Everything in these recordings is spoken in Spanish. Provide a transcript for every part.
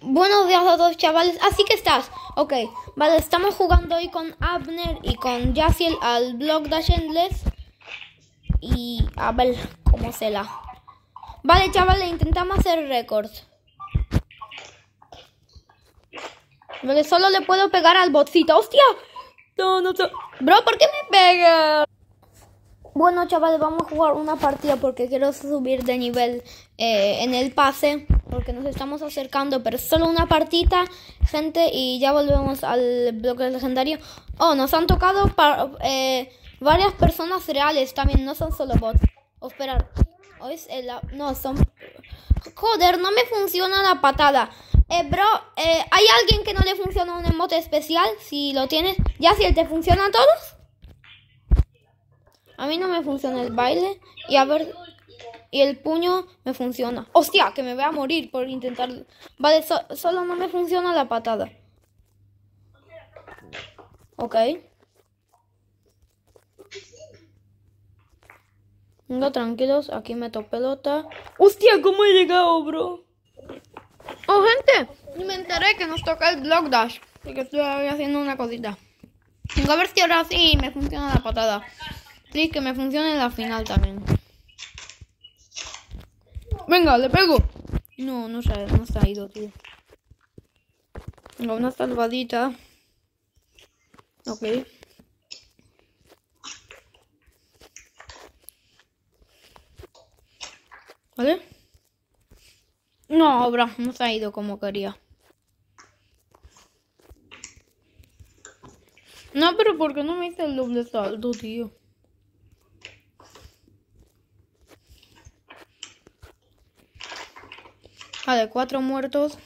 Buenos días a todos, chavales. Así que estás. Ok, vale, estamos jugando hoy con Abner y con Yaciel al Block Dash Endless. Y a ver cómo se la. Vale, chavales, intentamos hacer récords. Vale, solo le puedo pegar al botcito. ¡Hostia! No. Bro, ¿por qué me pega? Bueno, chavales, vamos a jugar una partida porque quiero subir de nivel en el pase. Porque nos estamos acercando, pero solo una partida, gente, y ya volvemos al bloque legendario. Oh, nos han tocado varias personas reales también, no son solo bots. Oh, esperar. Oh, no, son... Joder, no me funciona la patada. Bro, ¿hay alguien que no le funciona un emote especial? Si lo tienes, ¿ya si te funciona a todos? A mí no me funciona el baile. Y a ver... Y el puño me funciona. ¡Hostia! Que me voy a morir por intentar... Vale, solo no me funciona la patada. Ok. Venga, tranquilos. Aquí meto pelota. ¡Hostia! ¿Cómo he llegado, bro? Oh, gente. Me enteré que nos toca el Block Dash. Porque estoy haciendo una cosita. Venga, a ver si ahora sí me funciona la patada. Sí, que me funcione en la final también. Venga, le pego. No se ha ido, tío. Venga, una salvadita. Ok. ¿Vale? No, bro, no se ha ido como quería. No, pero ¿por qué no me hice el doble salto, tío? Vale, 4 muertos.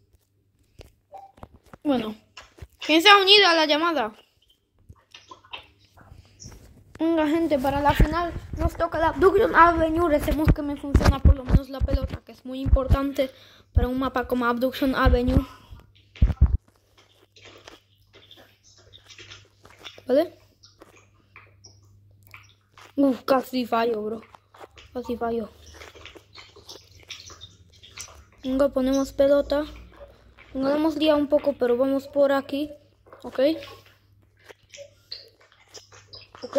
Bueno. ¿Quién se ha unido a la llamada? Venga, gente, para la final nos toca la Abduction Avenue. Recemos que me funciona por lo menos la pelota, que es muy importante para un mapa como Abduction Avenue. ¿Vale? Casi fallo, bro. Casi fallo. Venga, ponemos pelota. Venga, hemos liado un poco, pero vamos por aquí. Ok. Ok.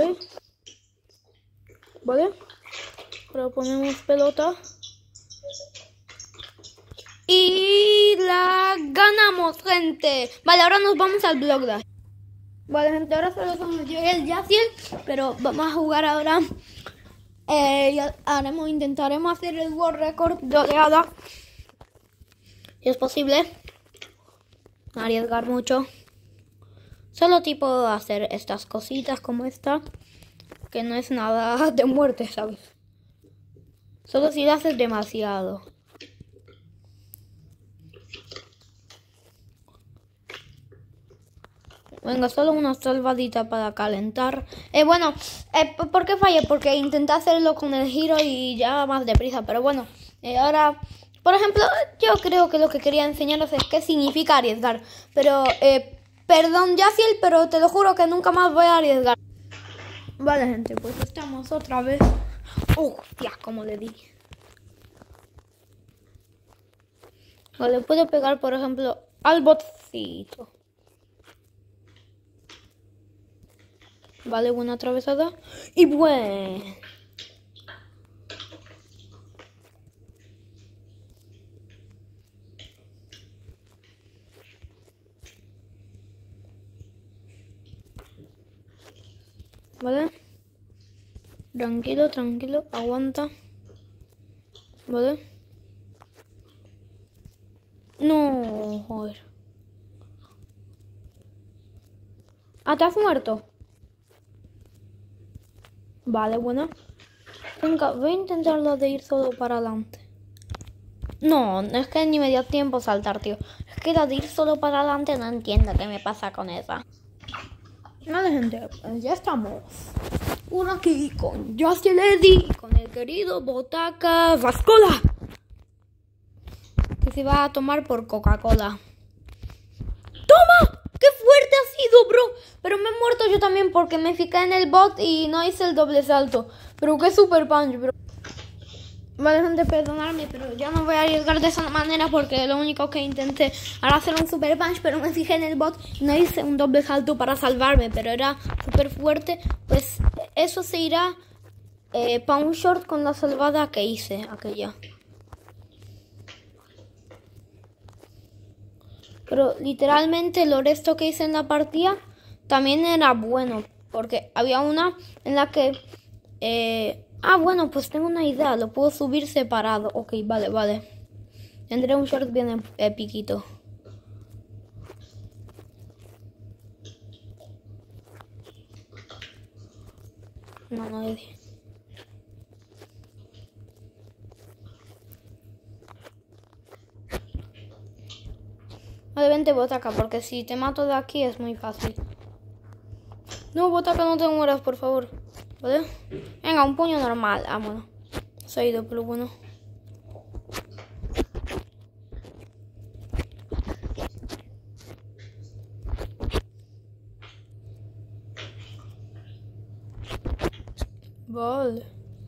Vale. Ahora ponemos pelota. Y la ganamos, gente. Vale, ahora nos vamos al Block Dash. Vale, gente, ahora solo somos yo y el Yaciel. Pero vamos a jugar ahora. Intentaremos hacer el World Record de oleada. Si es posible. Arriesgar mucho. Solo tipo hacer estas cositas como esta. Que no es nada de muerte, ¿sabes? Solo si lo haces demasiado. Venga, solo una salvadita para calentar. Bueno, ¿por qué fallé? Porque intenté hacerlo con el giro y ya más deprisa. Pero bueno, ahora... Por ejemplo, yo creo que lo que quería enseñaros es qué significa arriesgar. Pero, perdón, Yaciel, pero te lo juro que nunca más voy a arriesgar. Vale, gente, pues estamos otra vez. Hostia, como le di. Vale, puedo pegar, por ejemplo, al botcito. Vale, buena atravesada. Y bueno. ¿Vale? Tranquilo, aguanta. ¿Vale? No, joder. Ah, ¿te has muerto? Vale, bueno. Venga, voy a intentarlo de ir solo para adelante. No, es que ni me dio tiempo saltar, tío. Es que la de ir solo para adelante no entiendo qué me pasa con esa. Vale, gente, pues ya estamos. Uno aquí con Yaciel Eddy y con el querido Botaca Vascola. Que se va a tomar por Coca-Cola. ¡Toma! ¡Qué fuerte ha sido, bro! Pero me he muerto yo también porque me fijé en el bot y no hice el doble salto. Pero qué super punch, bro. Vale, gente, perdonadme, pero ya no voy a arriesgar de esa manera porque lo único que intenté era hacer un super punch, pero me fijé en el bot y no hice un doble salto para salvarme, pero era súper fuerte. Pues eso se irá para un short con la salvada que hice aquella. Pero literalmente lo resto que hice en la partida también era bueno, porque había una en la que... bueno, pues tengo una idea, lo puedo subir separado. Ok, vale. Tendré un short bien epiquito. No le di. Vale, vente, Botaka, porque si te mato de aquí es muy fácil. No, Botaka, no te mueras, por favor. ¿Vale? Venga, un puño normal. Bueno. Se ha ido, pero bueno. Vale.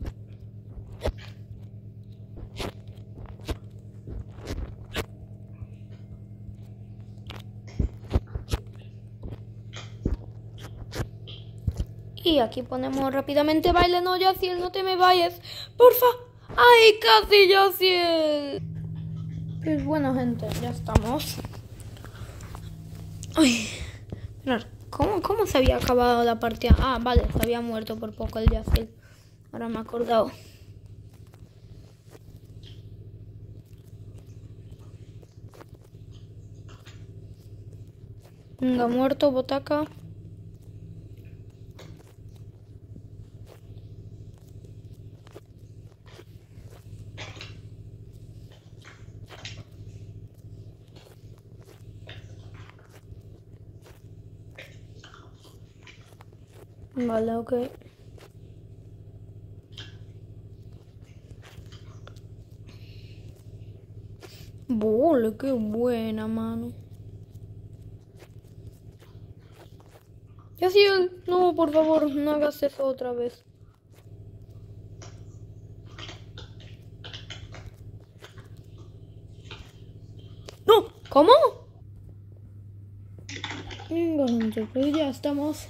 Y aquí ponemos rápidamente baile. No, Yaciel, no te me vayas. Porfa. ¡Ay, casi, Yaciel! Pues bueno, gente, ya estamos. Ay, mirad, ¿cómo se había acabado la partida? Vale, se había muerto por poco el Yaciel. Ahora me he acordado. Venga, muerto, Botaka. Vale, ok. Vale, qué buena, mano. Yaciel, no, por favor, no hagas eso otra vez. ¡No! ¿Cómo? Venga, gente, pues ya estamos.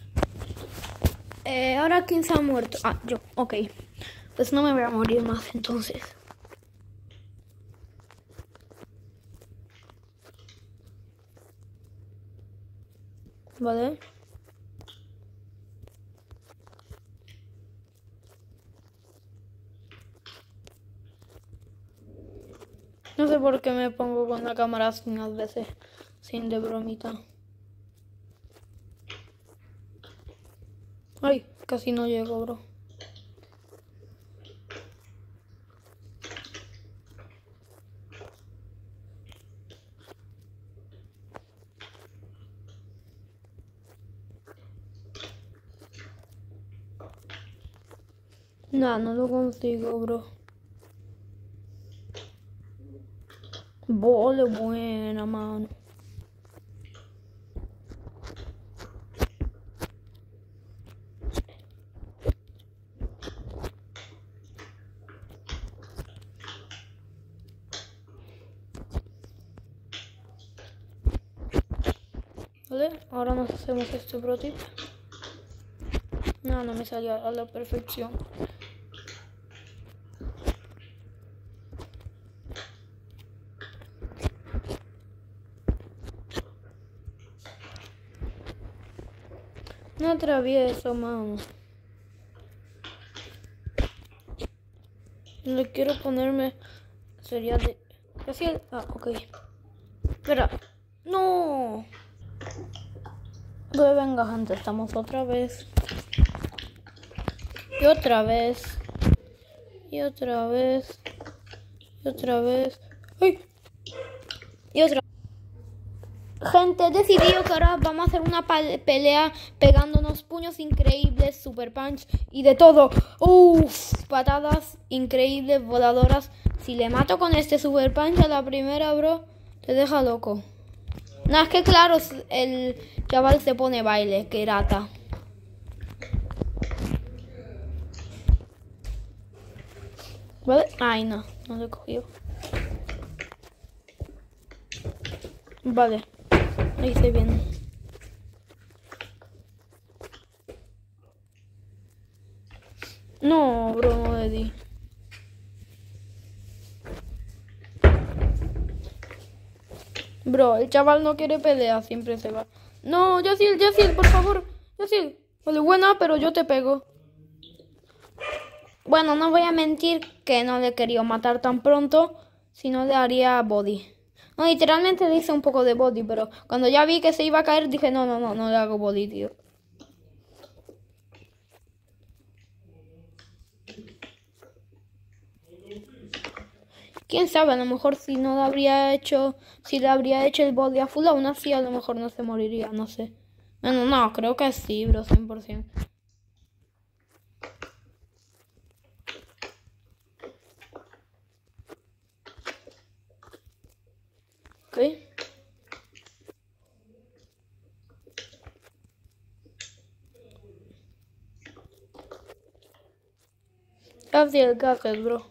Ahora, ¿quién se ha muerto? Yo, ok. Pues no me voy a morir más, entonces. Vale. No sé por qué me pongo con la cámara unas veces, sin de bromita. Ay, casi no llego, bro. No lo consigo, bro. Vale, buena, mano. Vale, ahora nos hacemos este pro tip. No me salió a la perfección. No atravieso, mano. Le quiero ponerme. Sería de. Así. Ok. Espera. No. Pues venga, gente, estamos otra vez. Y otra vez. Y otra vez. Y otra vez. ¡Ay! Y otra. Gente, he decidido que ahora vamos a hacer una pelea pegándonos puños increíbles, super punch y de todo. Uff, patadas increíbles, voladoras. Si le mato con este super punch a la primera, bro, te deja loco. No, es que claro, el chaval se pone baile, que rata. ¿Vale? Ay, no lo he cogido. Vale, lo hice bien. No, bro, no le di. Bro, el chaval no quiere pelear, siempre se va. No, Yacil, por favor. Yacil. Vale, buena, pero yo te pego. Bueno, no voy a mentir que no le quería matar tan pronto, si no le haría body. No, literalmente le hice un poco de body, pero cuando ya vi que se iba a caer, dije, no le hago body, tío. Quién sabe, a lo mejor si no le habría hecho, si le habría hecho el body a full, aún así a lo mejor no se moriría, no sé. Bueno, no, creo que sí, bro, 100%. Ok. Casi el gases, bro.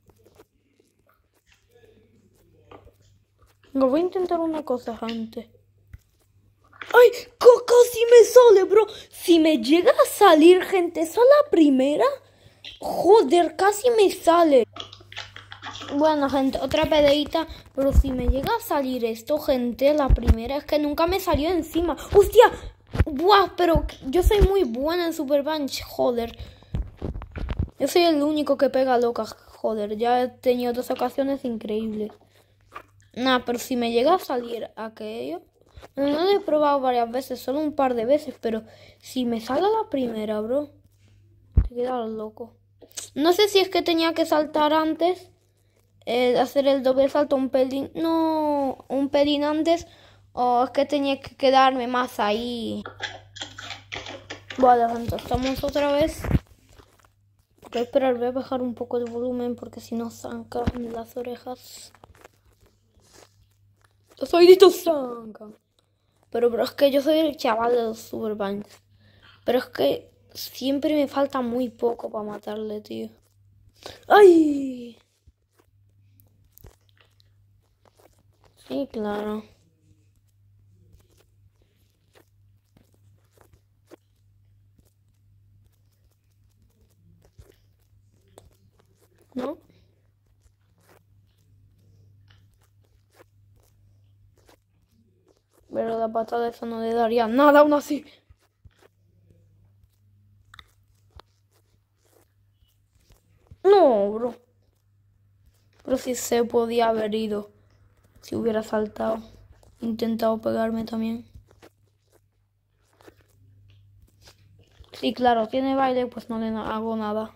No, voy a intentar una cosa antes. ¡Ay! Casi me sale, bro. Si me llega a salir, gente, esa la primera. Joder, casi me sale. Bueno, gente, otra peleita. Pero si me llega a salir esto, gente, la primera es que nunca me salió encima. ¡Hostia! ¡Buah! Pero yo soy muy buena en Super Punch, joder. Yo soy el único que pega loca, joder. Ya he tenido 2 ocasiones increíbles. Nah, pero si me llega a salir aquello... No lo he probado varias veces, solo un par de veces, pero si me sale la primera, bro, te quedas loco. No sé si es que tenía que saltar antes, hacer el doble salto un pelín, no, un pelín antes, o es que tenía que quedarme más ahí. Vale, gente, estamos otra vez. Voy a esperar, voy a bajar un poco el volumen porque si no zancan las orejas. Los oíditos zancan. Pero es que yo soy el chaval de los Super Punch. Pero es que siempre me falta muy poco para matarle, tío. ¡Ay! Sí, claro. ¿No? Pero la patada esa no le daría nada aún así. No, bro. Pero sí se podía haber ido. Si hubiera saltado. Intentado pegarme también. Sí, claro, tiene baile, pues no le hago nada.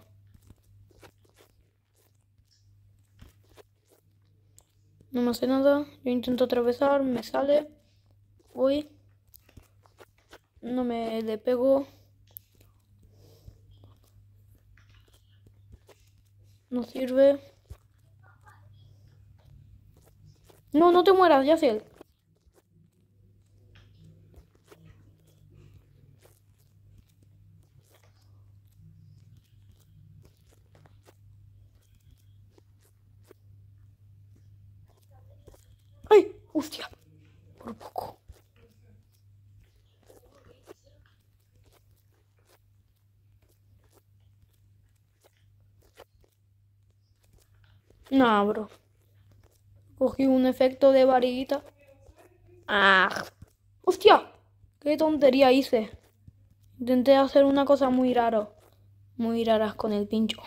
No me hace nada. Yo intento atravesar, me sale. Uy. No me le pego. No sirve. No, no te mueras, Yaciel. ¡Ay! ¡Hostia! Por poco. Nah, bro. Cogí un efecto de varita. ¡Ah! ¡Hostia! ¡Qué tontería hice! Intenté hacer una cosa muy rara. Muy raras con el pincho.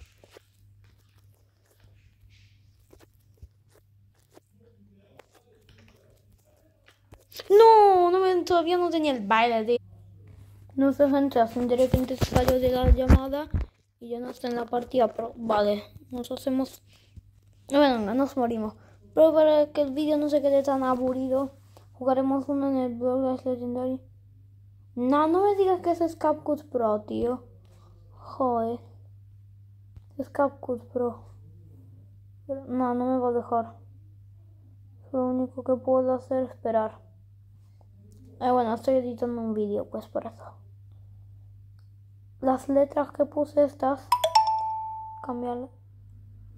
No, todavía no tenía el baile, tío. No sé, gente, así de repente se salió de la llamada y ya no está en la partida, pero vale, nos hacemos... Bueno, nos morimos. Pero para que el vídeo no se quede tan aburrido, jugaremos uno en el Brawl Legendary. No, no me digas que es CapCut Pro, tío. Joder. Es CapCut Pro. Pero no me va a dejar. Lo único que puedo hacer es esperar. Bueno, estoy editando un vídeo, pues por eso. Las letras que puse estas, cambiarlas.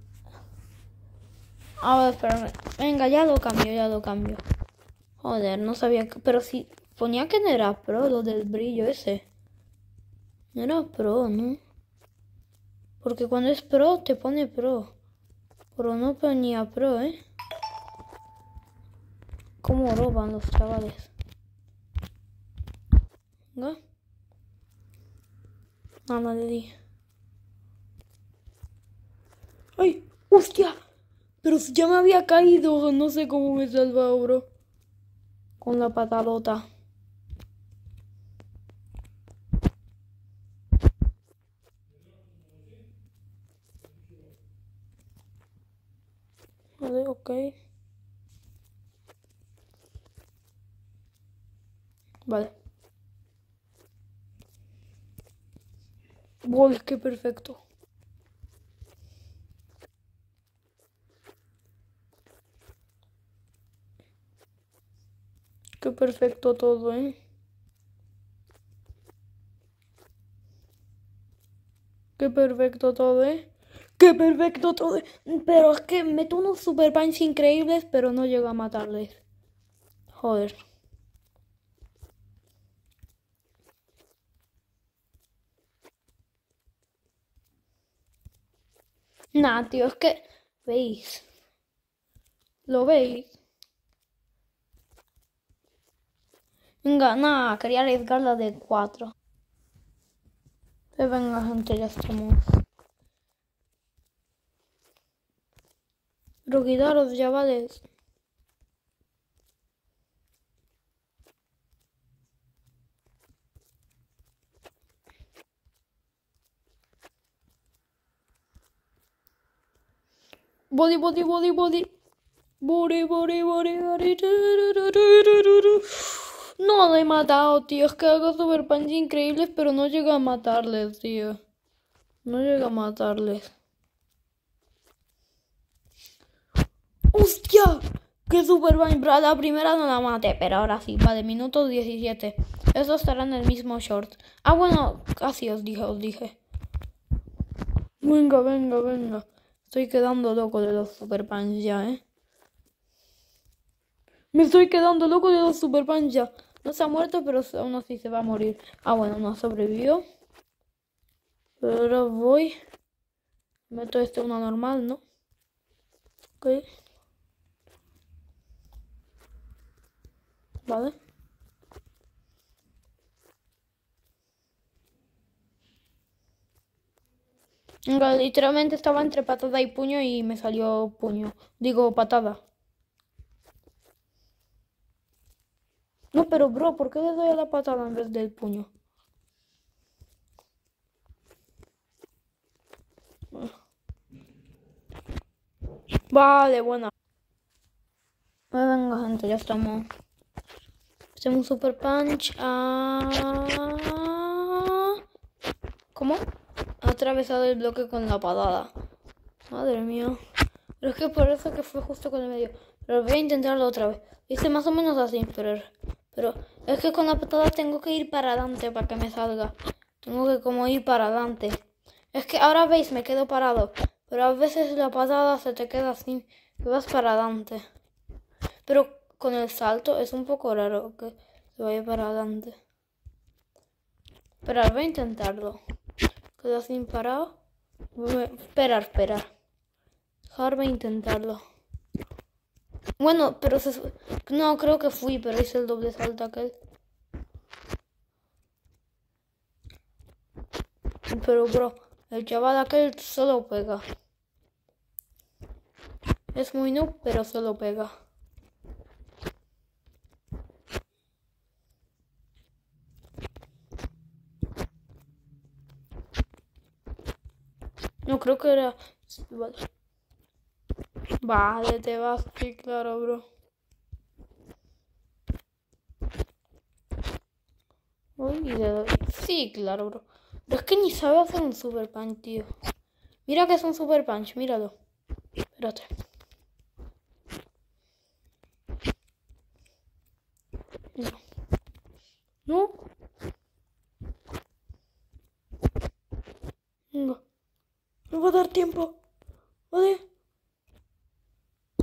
A ver, espérame. Venga, ya lo cambio. Joder, no sabía que... Pero si ponía que no era pro, lo del brillo ese. No era pro, ¿no? Porque cuando es pro, te pone pro. Pero no ponía pro, ¿eh? ¿Cómo roban los chavales? ¿Venga? Nada le di. ¡Ay! ¡Hostia! Pero si ya me había caído. No sé cómo me he salvado, bro. Con la patadota. Vale, ok. Vale. ¡Uy, qué perfecto! Qué perfecto todo, ¿eh? Qué perfecto todo, ¿eh? ¡Qué perfecto todo! Pero es que meto unos super punch increíbles, pero no llego a matarles. Joder. Nah, tío, es que... ¿Veis? ¿Lo veis? Venga, nada, quería arriesgarla de 4. Venga, gente, ya estamos. Pero quitaros, chavales. Body, body, body, body. Body, body, body, body. No lo he matado, tío. Es que hago super punch increíbles, pero no llega a matarles, tío. No llega a matarles. ¡Hostia! ¡Qué super punch! La primera no la maté, pero ahora sí. Vale, minuto 17. Eso estará en el mismo short. Ah, bueno, casi os dije. Venga, venga, venga. Estoy quedando loco de los super punch ya, ¿eh? Me estoy quedando loco de los super punch ya. No se ha muerto, pero aún así se va a morir. Ah, bueno, no sobrevivió. Pero ahora voy. Meto una normal, ¿no? Ok. Vale. Venga, literalmente estaba entre patada y puño y me salió puño. Digo, patada. No, pero bro, ¿por qué le doy a la patada en vez del puño? Vale, buena. Venga, gente, ya estamos. Hacemos un super punch. ¿Cómo? Ha atravesado el bloque con la patada. Madre mía. Pero es que por eso que fue justo con el medio. Pero voy a intentarlo otra vez. Hice más o menos así, pero es que con la patada tengo que ir para adelante para que me salga. Tengo que como ir para adelante. Es que ahora veis, me quedo parado. Pero a veces la patada se te queda así. Y vas para adelante. Pero con el salto es un poco raro que se vaya para adelante. Pero voy a intentarlo. Quedo así parado. Esperar. Dejarme intentarlo. Bueno, pero no, creo que fui, pero hice el doble salto aquel. Pero bro, el chaval aquel solo pega. Es muy noob, pero solo pega. No, creo que era... Vale. Vale, te vas, sí, claro, bro. Uy, le doy. Sí, claro, bro. Pero es que ni sabe hacer un super punch, tío. Mira que es un super punch, míralo. Espérate. No. ¿No? No. No va a dar tiempo. ¿Vale?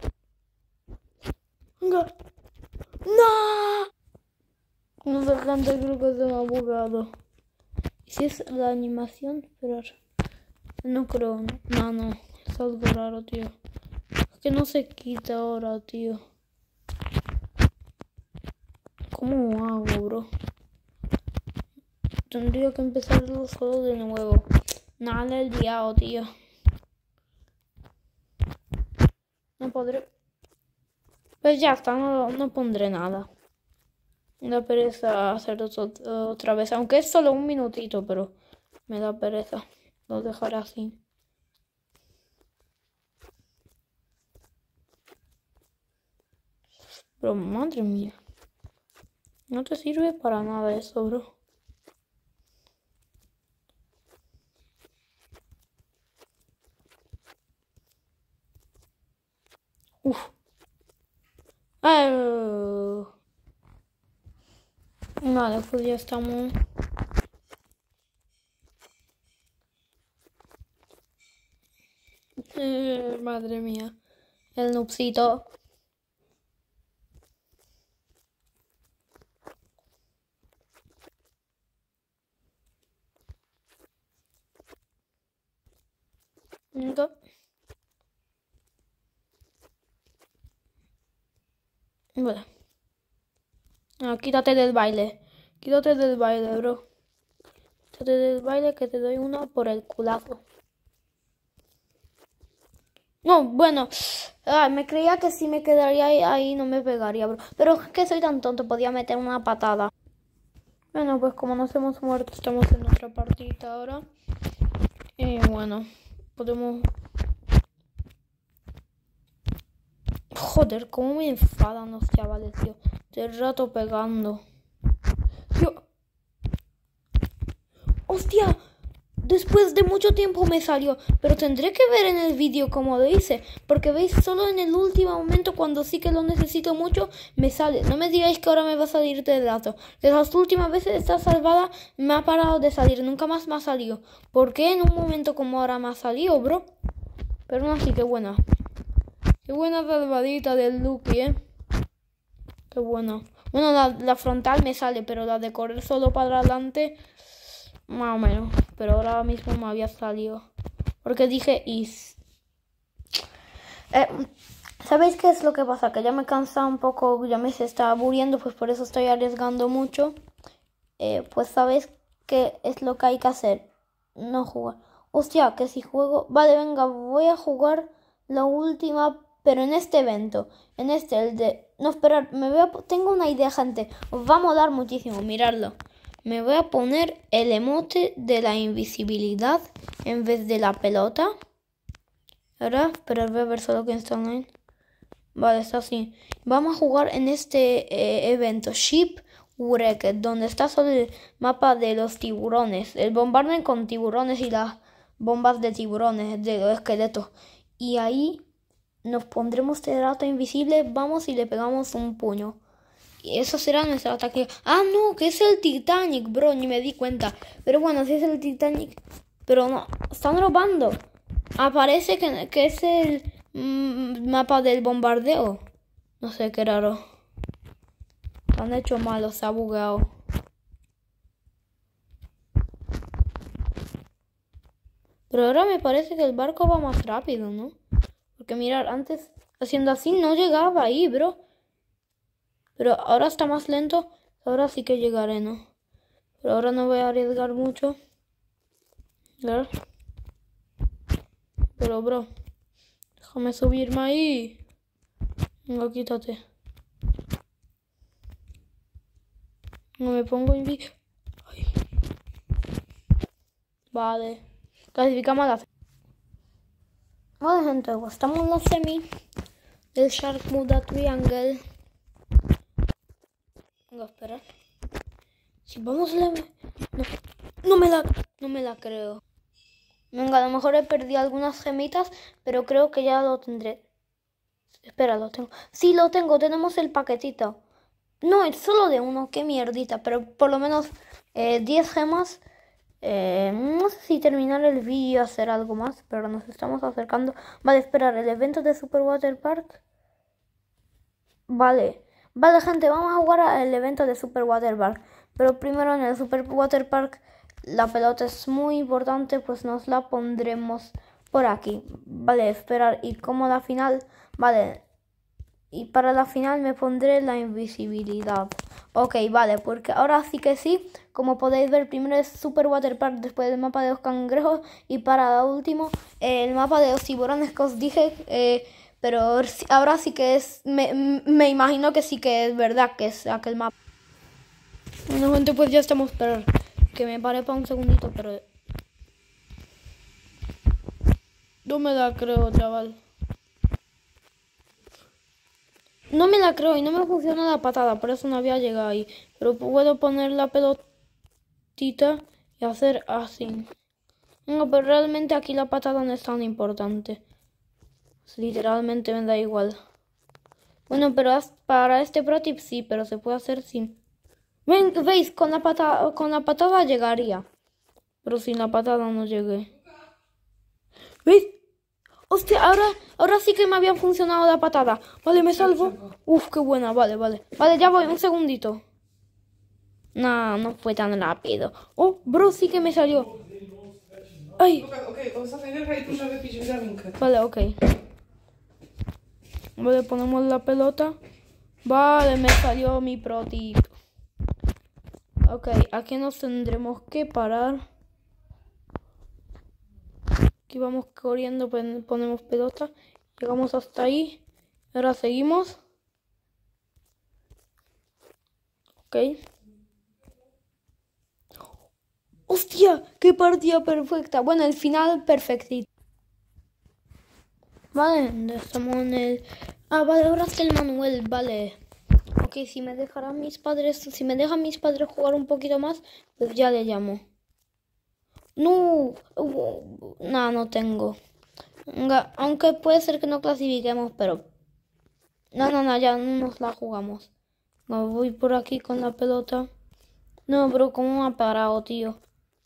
¡Ostras! ¡No! No sé, gente, creo que se me ha bugado. ¿Y si es la animación? Esperar. No creo, no. No, es algo raro, tío. Es que no se quita ahora, tío. ¿Cómo hago, bro? Tendría que empezarlo solo de nuevo. Nada, le he liado, tío. No podré. Pues ya está, no pondré nada. Me da pereza hacer otra vez. Aunque es solo un minutito, pero me da pereza. Lo dejaré así. Pero madre mía. No te sirve para nada eso, bro. Uf. Vale, pues ya estamos. Madre mía. El noobcito. Vale. Ah, quítate del baile. Quítate del baile, bro. Quítate del baile que te doy una por el culazo. No, bueno. Me creía que si me quedaría ahí no me pegaría, bro. Pero es que soy tan tonto, podía meter una patada. Bueno, pues como nos hemos muerto, estamos en otra partida ahora. Y bueno, podemos... Joder, cómo me enfadan los chavales, tío. Del rato pegando. Tío. ¡Hostia! Después de mucho tiempo me salió. Pero tendré que ver en el vídeo cómo lo hice. Porque veis, solo en el último momento, cuando sí que lo necesito mucho, me sale. No me digáis que ahora me va a salir del rato. De las últimas veces esta salvada me ha parado de salir. Nunca más me ha salido. ¿Por qué en un momento como ahora me ha salido, bro? Pero no, así que buena. Qué buena salvadita del Lucky, Qué buena. Bueno, la frontal me sale, pero la de correr solo para adelante, más o menos. Pero ahora mismo me había salido. Porque dije is. ¿Sabéis qué es lo que pasa? Que ya me cansa un poco, ya me se está aburriendo, pues por eso estoy arriesgando mucho. Pues sabéis qué es lo que hay que hacer. No jugar. Hostia, que si juego... Vale, venga, voy a jugar la última... Pero en este evento, en este, el de... No, esperar, tengo una idea, gente. Os va a molar muchísimo, miradlo. Me voy a poner el emote de la invisibilidad en vez de la pelota. Ahora, pero voy a ver solo que está online. Vale, está así. Vamos a jugar en este evento, Shipwrecked, donde está solo el mapa de los tiburones. El bombardeo con tiburones y las bombas de tiburones, de los esqueletos. Y ahí... Nos pondremos terrato invisible, vamos y le pegamos un puño. Y eso será nuestro ataque. Ah, no, que es el Titanic, bro, ni me di cuenta. Pero bueno, si es el Titanic. Pero no, están robando. Aparece que es el mapa del bombardeo. No sé, qué raro. Lo han hecho malo, se ha bugueado. Pero ahora me parece que el barco va más rápido, ¿no? Porque mirar, antes haciendo así no llegaba ahí, bro. Pero ahora está más lento. Ahora sí que llegaré, ¿no? Pero ahora no voy a arriesgar mucho. ¿Verdad? Pero, bro, déjame subirme ahí. Venga, quítate. No me pongo invicto. Vale. Clasificamos a la... Vale, gente, pues estamos en la semi del Shark Muda Triangle. Venga, esperar. Si vamos a la... No me la creo. Venga, a lo mejor he perdido algunas gemitas, pero creo que ya lo tendré. Espera, lo tengo. Sí, lo tengo, tenemos el paquetito. No, es solo de uno, qué mierdita, pero por lo menos 10 gemas. No sé si terminar el vídeo y hacer algo más, pero nos estamos acercando. Vale, esperar, el evento de Super Water Park. Vale. Vale, gente, vamos a jugar al evento de Super Water Park. Pero primero en el Super Water Park la pelota es muy importante, pues nos la pondremos por aquí. Vale, esperar. Y como la final, vale. Y para la final me pondré la invisibilidad. Ok, vale, porque ahora sí que sí. Como podéis ver, primero es Super Water Park, después el mapa de los cangrejos. Y para último, el mapa de los tiburones que os dije. Pero ahora sí que es... Me imagino que sí que es verdad que es aquel mapa. Bueno, gente, pues ya estamos. Pero que me pare para un segundito, pero... No me la creo, chaval. No me la creo y no me funciona la patada, por eso no había llegado ahí. Pero puedo poner la pelotita y hacer así. No, pero realmente aquí la patada no es tan importante. Literalmente me da igual. Bueno, pero para este pro tip sí, pero se puede hacer sin... Ven, veis, con la patada llegaría. Pero sin la patada no llegué. ¿Veis? Hostia, ahora sí que me había funcionado la patada. Vale, me salvo. Uf, qué buena, vale. Vale, ya voy, un segundito. No fue tan rápido. Oh, bro, sí que me salió. Ay. Vale, ok. Vale, ponemos la pelota. Vale, me salió mi pro tip. Ok, aquí nos tendremos que parar. Aquí vamos corriendo, ponemos pelota. Llegamos hasta ahí. Ahora seguimos. Ok. ¡Hostia! ¡Qué partida perfecta! Bueno, el final perfectito. Vale, estamos en el... Ah, vale, ahora está el Manuel, vale. Ok, si me dejan mis padres jugar un poquito más, pues ya le llamo. No, no tengo. Aunque puede ser que no clasifiquemos, pero... No, ya no nos la jugamos. No, voy por aquí con la pelota. No, bro, ¿cómo me ha parado, tío?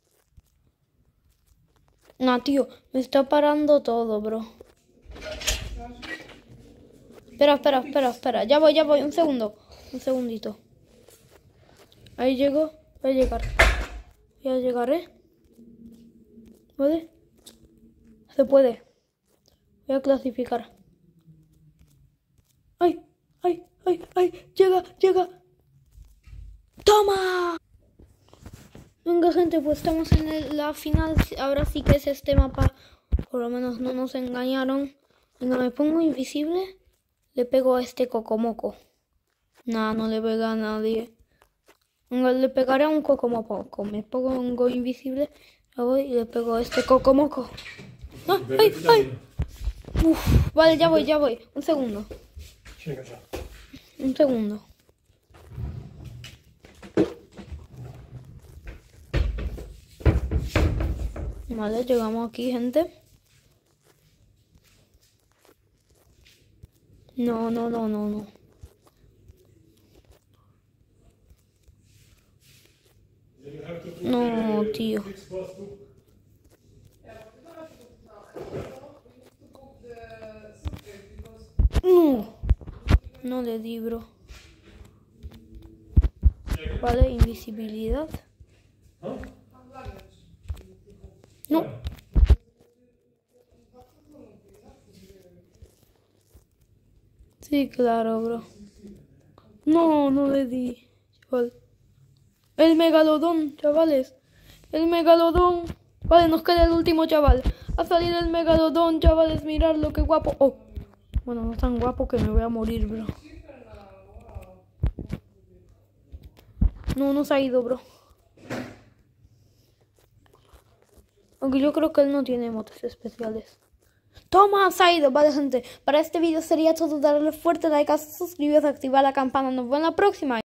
No, tío, me está parando todo, bro. Espera. Ya voy, un segundito. Ahí llego, voy a llegar. Ya llegaré. ¿Vale? Se puede. Voy a clasificar. ¡Ay! ¡Llega! ¡Toma! Venga, gente, pues estamos en la final. Ahora sí que es este mapa. Por lo menos no nos engañaron. Venga, me pongo invisible. Le pego a este cocomoco. No le pega a nadie. Venga, le pegaré a un cocomoco. Me pongo invisible. Voy y le pego a este cocomoco. ¡Ay! Uf, vale, ya voy. Un segundo. Vale, llegamos aquí, gente. No. No, tío. No le di, bro. Vale, invisibilidad. No. Sí, claro, bro. No le di. Chaval. El megalodón, chavales. El megalodón. Vale, nos queda el último, chaval. Ha salido el megalodón, chavales. Miradlo, qué guapo. Oh. Bueno, no es tan guapo que me voy a morir, bro. No se ha ido, bro. Aunque yo creo que él no tiene emotes especiales. ¡Toma! Se ha ido. Vale, gente. Para este vídeo sería todo. Darle fuerte like, suscribiros, activar la campana. Nos vemos en la próxima.